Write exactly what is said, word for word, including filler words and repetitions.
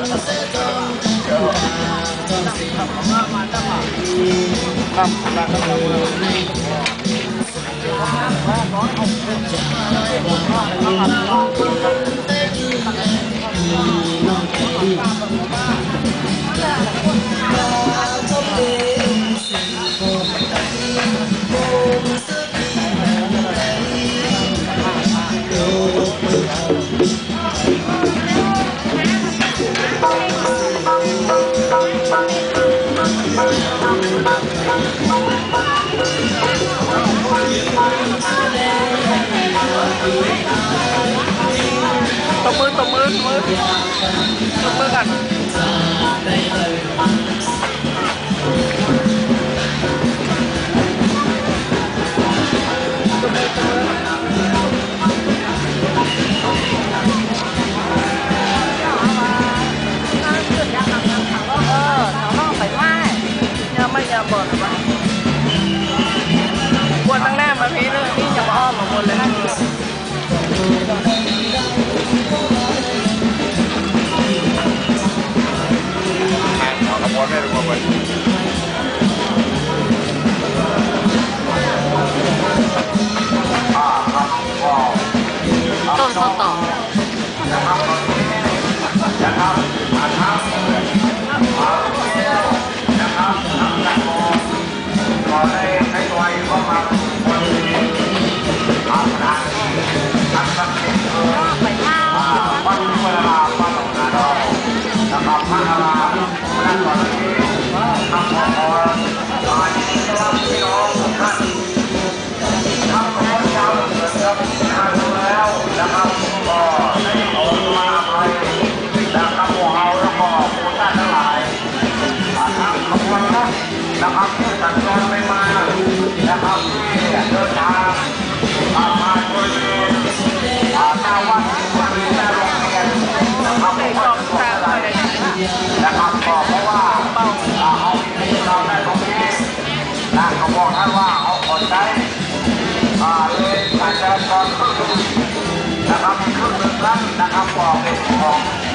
ตบมือตบมือตบมือตบมือกันไม่ยอมบอกหรอวะควรตั้งแน่มาพี่เลยนี่จะมาอ้อมมาหมดเลยนะขอกระบอกไม่รู้ว่าเป็นต้นข้าวต่อขอให้ให้ไวเข้ามาวันนี้อาสนะทักษะเก่งเออวันเวลาวันของงานเรานะครับพระอาราและตอนนี้ทำขอขอตายพี่น้องทุกท่านทำขอเจ้าเกิดกับงานแล้วนะครับก็ได้ขอมาไปนะครับพวกเราแล้วก็ผู้ท่านทั้งหลายทั้งขบวนนะนะครับที่สัญจรไปมานะครับที่เดินทางมาโดยหน้าวัดวันนี้หน้าโรงเรียนนะครับวัดสวนอะไรนะครับก็เพราะว่าเขาเราได้ตรงนี้นะเขาบอกท่านว่าเขาขอใช้เลยการจราจรครึ่งนะครับครึ่งหนึ่งครั้งนะครับบอกเป็นของ